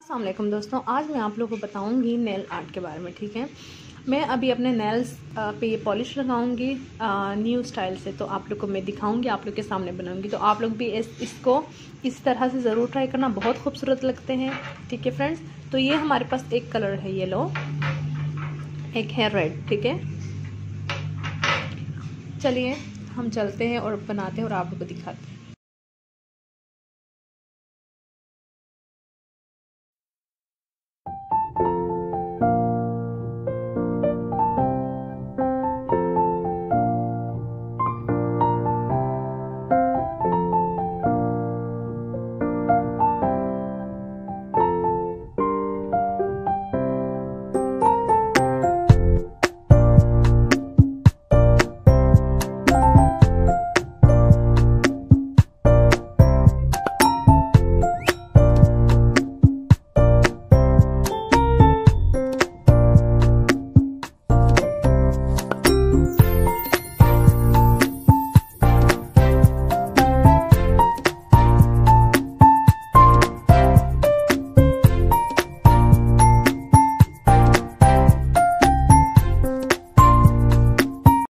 अस्सलाम वालेकुम दोस्तों, आज मैं आप लोगों को बताऊंगी नेल आर्ट के बारे में। ठीक है, मैं अभी अपने नेल्स पे ये पॉलिश लगाऊंगी न्यू स्टाइल से, तो आप लोग को मैं दिखाऊंगी, आप लोग के सामने बनाऊंगी। तो आप लोग भी इसको इस तरह से ज़रूर ट्राई करना, बहुत खूबसूरत लगते हैं। ठीक है फ्रेंड्स, तो ये हमारे पास एक कलर है येलो, एक है रेड। ठीक है, चलिए हम चलते हैं और बनाते हैं और आप लोग को दिखाते हैं।